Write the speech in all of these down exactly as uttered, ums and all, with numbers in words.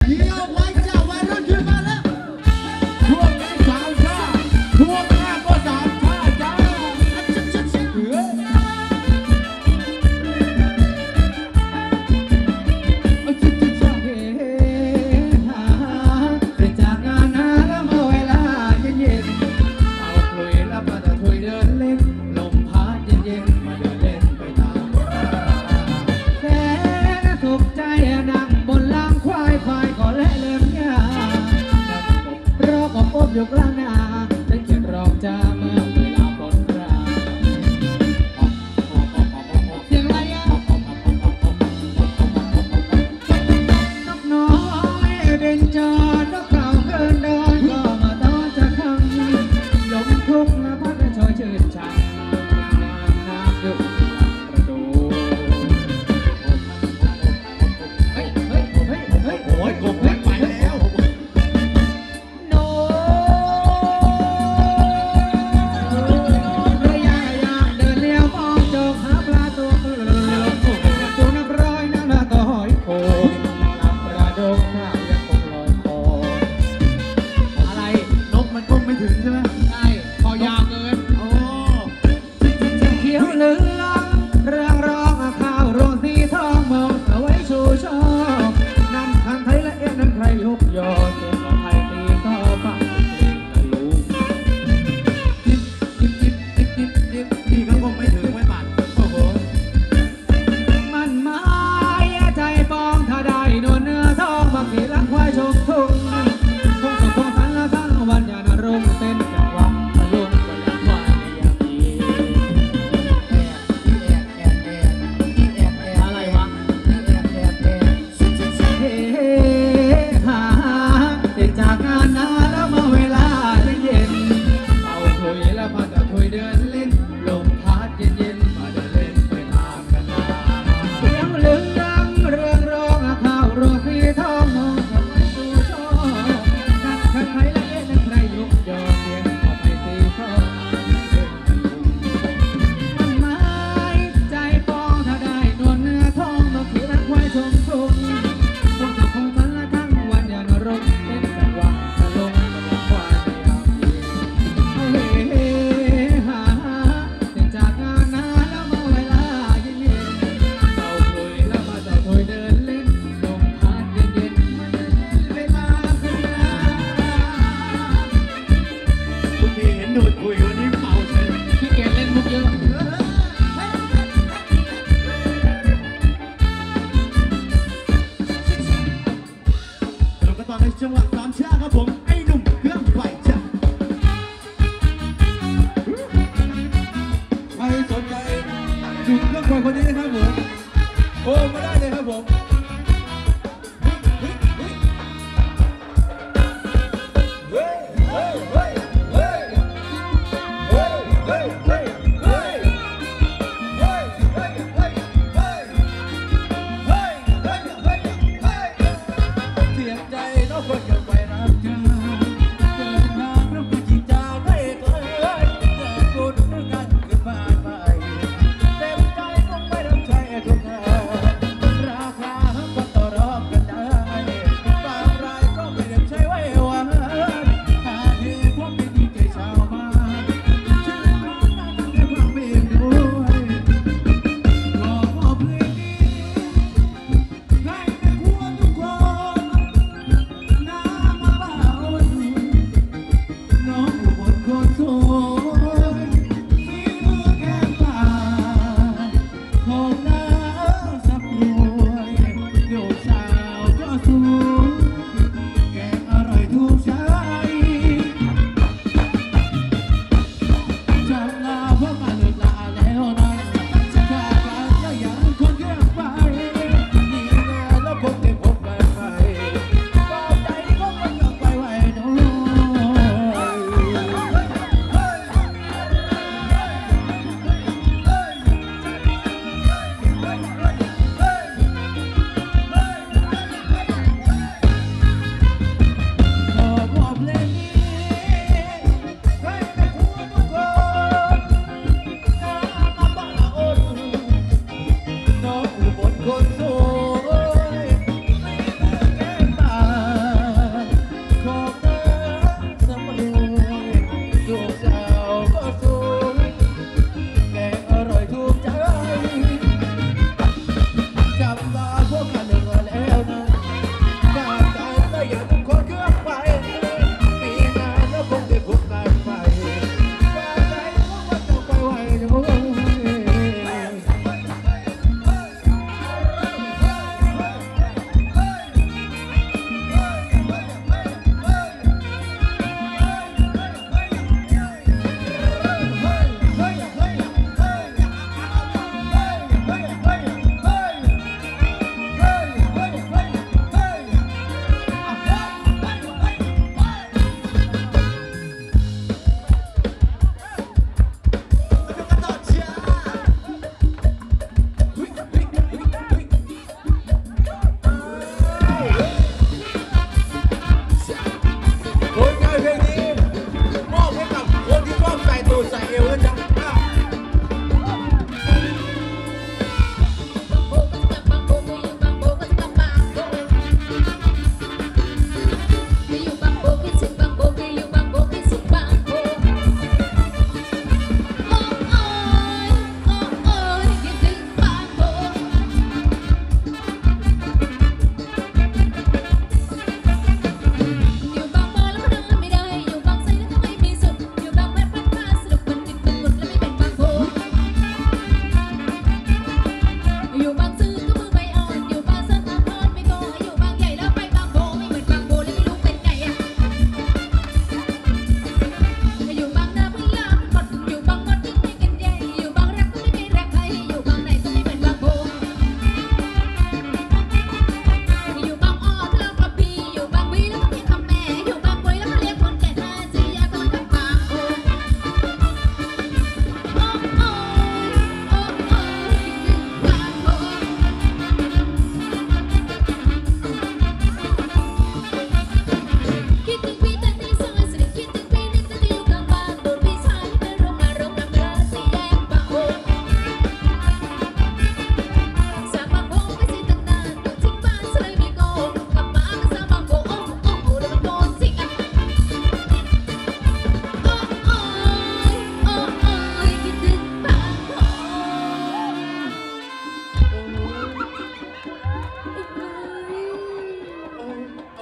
เดี๋ยวไว้เจ้าวัยรุ่นขึ้นมาแล้วช่วงนี้สามชาช่วงหน้าก็สามชาจ้าเฮ้ยยกล้างหน้าได้เขียนรองจาเมื่อเวลาปนรางเสียงอะไรอ่ะนกน้อยเดินจอดนกเขาเกินดอนก็มาต้อนจะคำลมทุ่งและพัดชอยชื่นช่ำน้ำดุประตูเฮ้ยเฮ้ยเฮ้ยเฮ้ยโอ้ยกบไปแล้วจังหวะสามชาครับผมไอ้หนุ่มเครื่องไฟจ้ะใครสนใจหนุ่มเครื่องไฟคนนี้นะครับผมโอ้มาได้เลยครับผม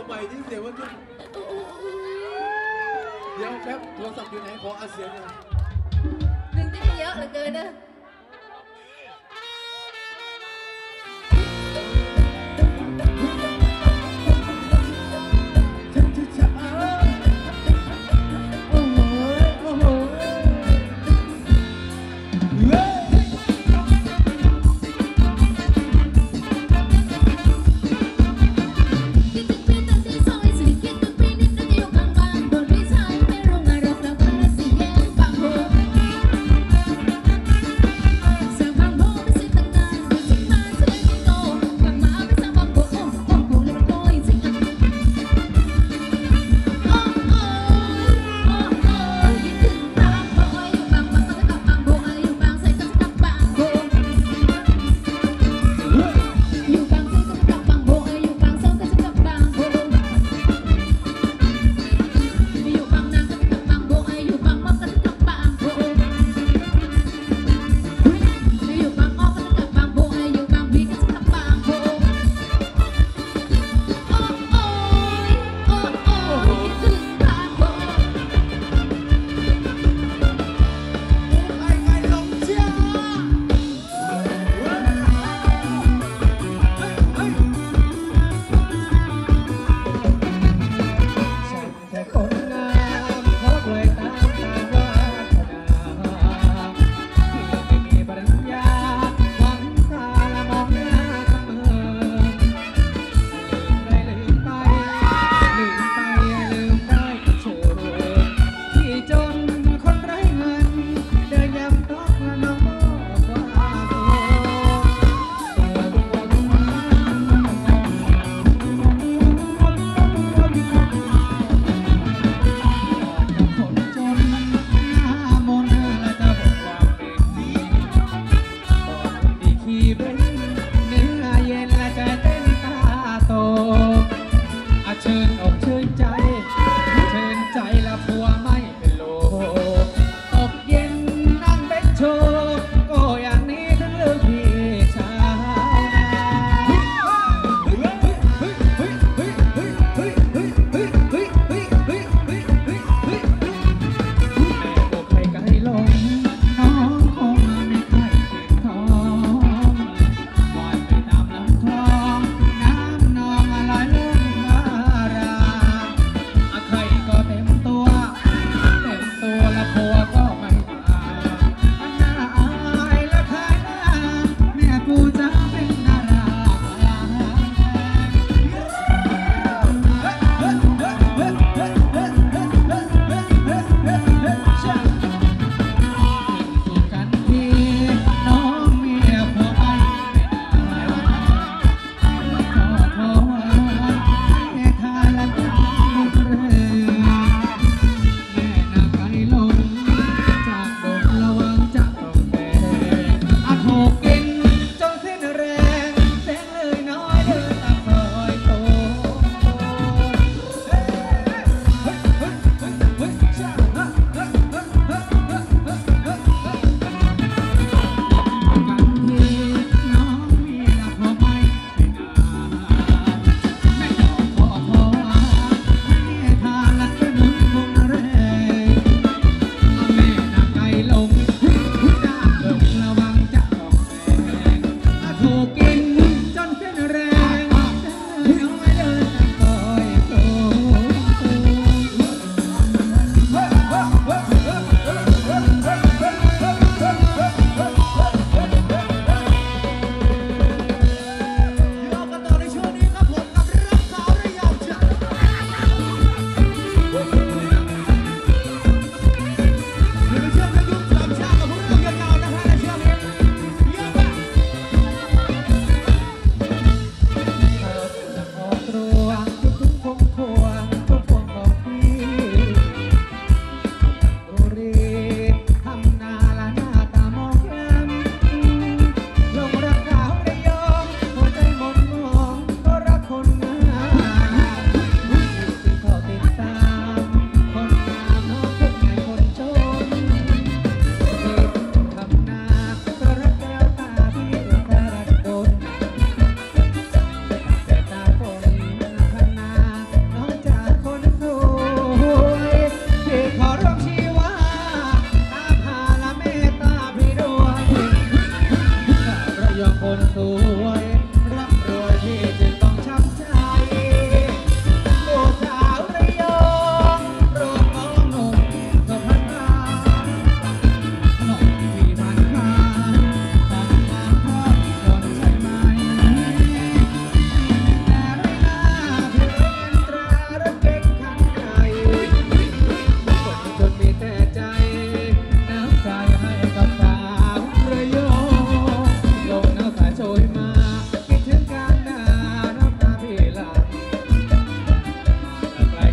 ใหม่ที่เสียงมันขึ้นเดี๋ยวแป๊บโทรศัพท์อยู่ไหนขออาเสียงหน่อยดึงได้เยอะเหลือเกินนะโอ้โหโอ้โหเฮ้ยคิดถึงพี่ตอนที่ซอยสิคิดถึงพี่นิดนึงอยู่ข้างบ้านโดนพี่ชายไม่รู้งานเราแล้วก็เลยสิแย่งฟังหัวเสียงฟังหัวไม่สิตั้งนานไม่สิมาแสดงที่โตฟังมาไม่สร้างฟังหัวโอ้โอ้โหเลยมันโง่จริงอ่ะโอ้โอ้โอ้โอ้คิดถึงบางโบอยู่บางบางก็จะกลับบางโบอยู่บางใส่ก็จะกลับบางโบ อยู่บางซื่อก็จะกลับบางโบเอ้ยอยู่บางเซาก็จะกลับบางโบอยู่บางนาก็จะกลับบางโบเอ้ยอยู่บางมอกก็จะกลับบางโบอยู่บางอ้อก็จะกลับบางโบเอ้ยอยู่บางพีก็จะกลับบางโบโอ้โอ้ยโอ้โอ้ยคิดถึงบางโบไอ้ไอ้หลงเชียวฉันแค่คนงามขอปล่อยตามตามวาสนาที่ไม่มีปริญญาหวังตาละมองหน้าเสมอลืมได้ลืมไปลืมไปลืมได้ก็เชิญที่จนคนไร้เงินเดินยำต๊อกและน้องบอกว่าโสคนจนหน้ามนต์และจะบอกความเป็นนี้บอกคนดีขี้เบ้นเนื้อเย็นและใจเต้นตาโตอาเชิญอกเชิญใจ เชิญใจและผัวไม่เป็นโลตกเย็นนั่งเบ็ดโชว์ก็อย่างนี้ถึงเลือกพี่ชาวนาเฮ้ยเฮ้ยเฮ้ยเฮ้ยเฮ้ยเฮ้ยเฮ้ยเฮ้ยเฮ้ยเฮ้ยเฮ้ยเฮ้ยเฮ้ยเฮ้ยเฮ้ยแม่บอกใครไกลลงน้องคงไม่ใครเก็บทองว่ายไปตามลำคลองน้ำนองลอยลงมารา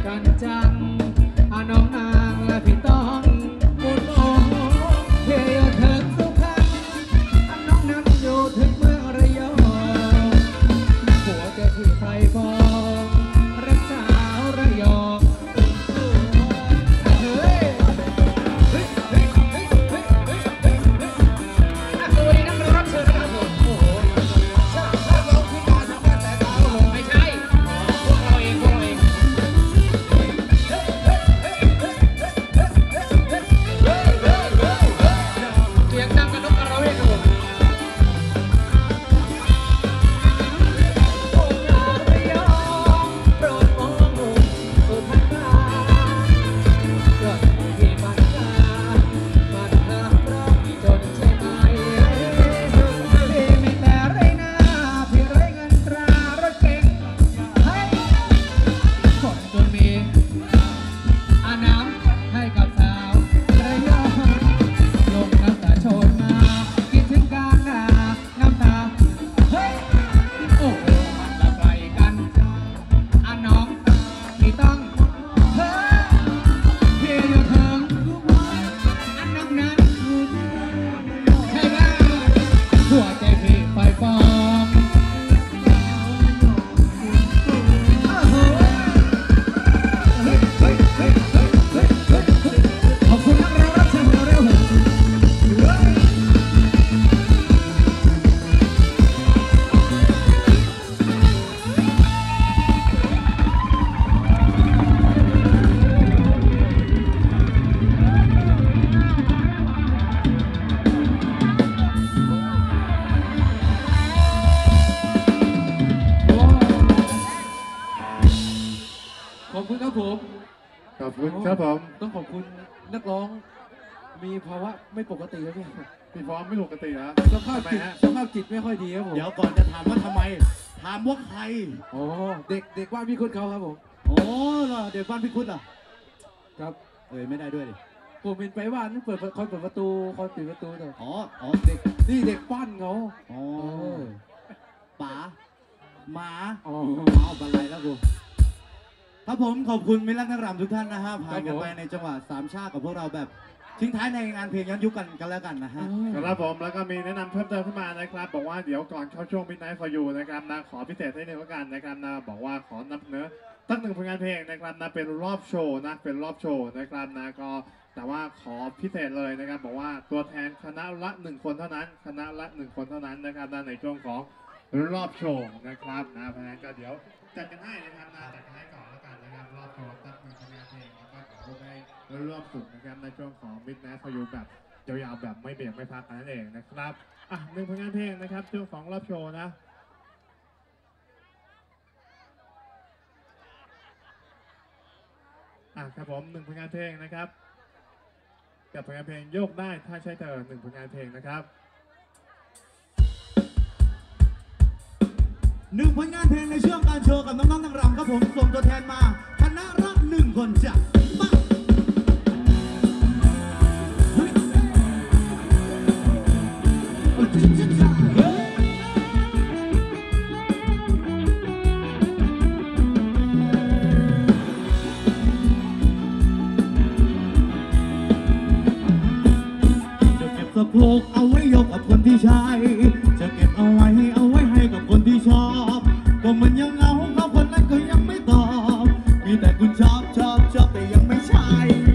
กันจังอาน้องนางและพี่ต้องบุญโอเที่ยวถึงสุพรรณอาน้องนั้นอยู่ถึงเมืองระยองหัวใจที่ไฟฟองรักสาวระยองเฮ้ยเฮ้ยเฮ้ยเฮ้ยเฮ้ยเฮ้ยเฮ้ยเฮ้ยอ่ะสวัสดีนักรับเชิญนะครับผมโอ้โหถ้าเราขึ้นมาทำการแต่งงานไม่ใช่พวกเราเองพวกเราเองเสียงดังกับนกกระเวกครับผมโอ้ยระยองโปรดมองหนุ่มสุพรรณมาปล่อยที่มันตามันทำร้องจนใช่ไหมพี่มีแต่ไรหน้าพี่ไรเงินตรารถเก๋งให้คนจนมีอาน้ำให้กับสาวระยองลงน้ำตาโชนมาคิดถึงการหน้าน้ำตาเฮ้ยโอ้โหมันละไกลกันอาน้องพี่ต้องเฮ้ยพี่อยู่ถึงอันน้ำนั้นใช่ไหมหัวใจพี่ไฟฟองโอ้โหเฮ้ยเฮ้ยเฮ้ยเฮ้ยเฮ้ยเฮ้ยเฮ้ยขอบคุณนักร้องรับเชิญของเราเร็วเฮ้ยขอบคุณครับผมขอบคุณครับผมต้องขอบคุณนักร้อง มีภาวะไม่ปกติครับพี่พี่พร้อมไม่ปกตินะสภาพจิตสภาพจิตไม่ค่อยดีครับผมเดี๋ยวก่อนจะถามว่าทำไม ถามว่าใครโอ้เด็กเด็กว่าพี่คุณเขาครับผมโอ้เหรอเดี๋ยวบ้านพี่คุณเหรอครับเอ้ยไม่ได้ด้วยดิผมเป็นไปว่านั่นเปิดคอยเปิดประตูคอยปิดประตูเถอะอ๋อ อ๋อเด็กนี่เด็กปั้นเขาอ๋อเออป๋าหมาอ๋อเอาบันไลแล้วกูครับผมขอบคุณมิตรรักนักรำทุกท่านนะฮะผ่านกันไปในจังหวะสามชาติกับพวกเราแบบทิ้งท้ายในงานเพลงย้อนยุคกันกันแล้วกันนะฮะครับผมแล้วก็มีแนะนำเพิ่มเติมขึ้นมานะครับบอกว่าเดี๋ยวก่อนเข้าช่วง Midnight for You นะครับนะขอพิเศษให้หนึ่งแล้วกันนะครับนะบอกว่าขอนำเสนอตั้งหนึ่งผลงานเพลงนะครับนะเป็นรอบโชว์นะเป็นรอบโชว์นะครับนะก็แต่ว่าขอพิเศษเลยนะครับบอกว่าตัวแทนคณะละหนึ่งคนเท่านั้นคณะละหนึ่งคนเท่านั้นนะครับนะในช่วงของรอบโชว์นะครับนะเพราะฉะนั้นก็เดี๋ยวจัดกันให้นะครับนะจัดกันให้ก่อนแล้วกันนะครับรอบโชว์ตั้งหนึ่งผลงานเพลงแล้วก็ขอให้ร่วมสุขนะครับในช่วงของ Midnight for You แบบยาวๆแบบไม่เบรกไม่พักกันนั่นเองนะครับอ่ะหนึ่งผลงานเพลงนะครับช่วงของรอบโชว์นะอ่ะครับผมหนึ่งผลงานเพลงนะครับกับผลงานเพลงโยกได้ถ้าใช่เธอหนึ่งผลงานเพลงนะครับหนึ่งผลงานเพลงในช่วงการโชว์กับน้องๆนางรำครับผมส่งตัวแทนมาคณะละหนึ่งคนจ้ะมาเฮ้ยโอ้จิ๊ดจิ๊ดจ้ะเฮ้ยจะเก็บสะโพกเอาไว้ยกกับคนที่ใช้จะเก็บเอาไว้เอาไว้ให้กับคนที่ชอบก็มันยังเหงาเขาคนนั้นก็ยังไม่ตอบมีแต่คุณชอบชอบชอบแต่ยังไม่ใช่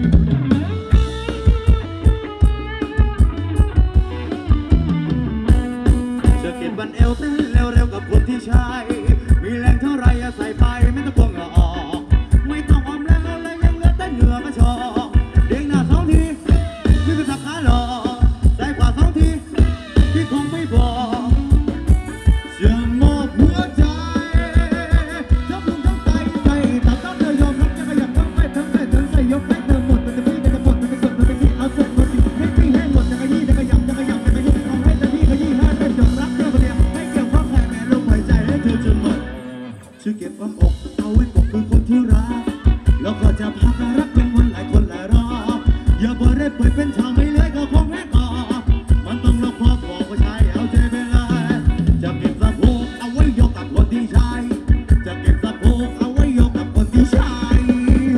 จะเก็บบันเอวเต้นเร็วๆกับคนที่ใช่มีแรงเท่าไรอะใส่ไปไม่ต้องกลัวเหงื่อออกไม่ต้องออมแรงอะไรยังเหลือแต่เหงื่อก็ชอกเด้งหน้าสองทีไม่เป็นสักขาหรอกใส่ขวาสองทีที่คงไม่บอกจะมอบหัวใจทั้งลมทั้งใจใจตัดต้นเธอยอมรับจะขยับทั้งไปทั้งไปทั้งใส่ยกให้เธอหมดมันจะพี่จะหมดมันจะสุดมันจะที่เอาสุดมันจะให้พี่ให้หมดจะขยี้จะขยับจะขยับจะขยี้เอาให้เธอพี่ขยี้ให้เธอจงรักเธอคนเดียวให้เกี่ยวข้องแผ่แม่ลมหายใจให้เธอจนหมดช่วยเก็บความอกเอาไว้ปกคือคนที่รักแล้วก็จะพักรักเป็นวันหลายคนหลายรอบอย่าบ่ได้เปิดเป็นชาวไม่เลยก็คงแห้งก่อมันต้องรอความบอกว่าใช่เอาใจไปเลยจะเก็บสะโพกเอาไว้ยกกับคนที่ใช่จะเก็บสะโพกเอาไว้ยกกับคนที่ใช่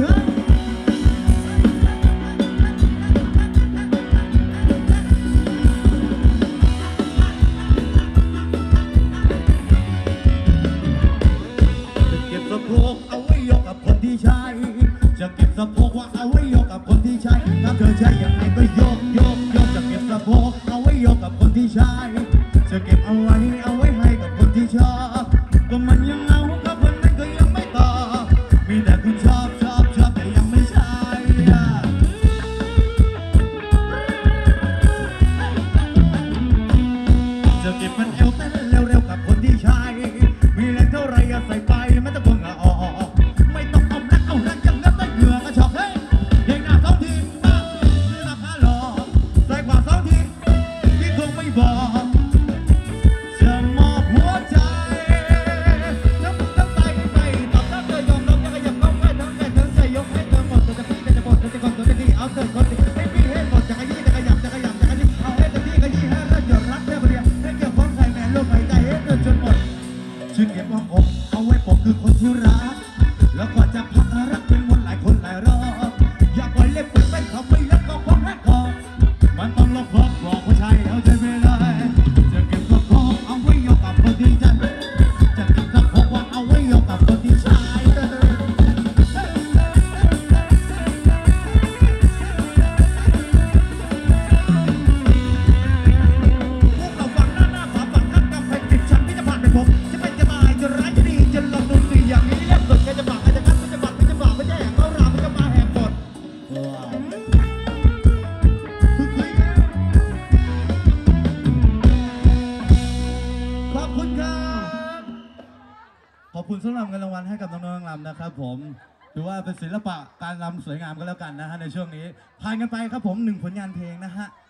ใช่จะเก็บสะโพกว่าเอาไว้โยกกับคนที่ใช่ถ้าเธอใช่ยังไงก็โยกโยกโยกจะเก็บสะโพกเอาไว้โยกกับคนที่ใช่จะเก็บเอาไว้เอาไว้ให้กับคนที่ชอบก็มันยังเอากับคนนั้นก็ยังไม่ตอบมีแต่คุณชอบชอบชอบแต่ยังไม่ใช่จะเก็บมันเอวเต้นเร็วๆกับคนที่ใช่มีแรงเท่าไรอย่าใส่ไปไม่ต้องกลัวเหงื่อออกไม่ต้องเอาแรงเอาแรงยังเงินได้เหงื่อก็ชอกเฮ้ยเด้งหน้าสองทีบ้างหน้าขาหล่อใส่ขวาสองทีที่คงไม่บอกจะมอบหัวใจจะมึงจะใส่ไปตอบรับเธอยอมรับจะขยับเข้าใกล้ทั้งแก่ทั้งใจยกให้เธอหมดตัวจะพี่จะหมดตัวจะก่อนตัวจะดีเอาเธอคนติดให้พี่ให้หมดจะขยี้จะขยับจะขยับจะขยี้เอาให้เต็มที่ขยี้ให้เธอหยดรักเธอเปลี่ยนให้เกี่ยวของใครแม่ลูกหายใจให้เธอจนหมดชื่นเก็บวางอกเอาไว้ปกคือคนที่รักแล้วก็จะพักรักเป็นวนหลายคนหลายรอบอย่าปล่อยเล็บปืนเป็นเขาไม่รักก็คงแพ้ก่อนมันต้องลบครอบบอกผู้ชายเอาใจไม่ได้จะเก็บสะโพกเอาไว้โยกกับคนที่ใจจะเก็บสะโพกว่าเอาไว้โยกกับคนที่ชายพวกเราฟังหน้าหน้าขวาฝั่งข้างกำแพงติดฉันที่จะผ่านไปผมจะเป็นจะตายจะร้ายจะดีจะลองดนตรีอย่างนี้เรียบสดใครจะบักใครจะกัดใครจะบักใครจะบักไม่ใช่แหกเขารามันจะมาแหกกฎขอบคุณครับขอบคุณสำหรับเงินรางวัลให้กับน้องๆรำนะครับผมถือว่าเป็นศิลปะการรำสวยงามก็แล้วกันนะฮะในช่วงนี้ผ่านกันไปครับผมหนึ่งผลงานเพลงนะฮะ